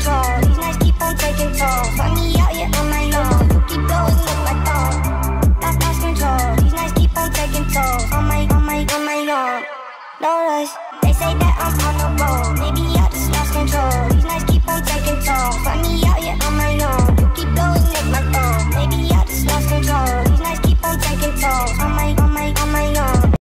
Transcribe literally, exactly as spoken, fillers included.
control. These nights keep on taking toll. Find me out here on my own. You keep blowing up my phone. Lost, lost control. These nights keep on taking toll. On my, on my, on my own. No rush. They say that I'm on the road. Maybe I just lost control. These nights keep on taking toll. Find me out here on my own. You keep blowing up my phone. Maybe I just lost control. These nights keep on taking toll.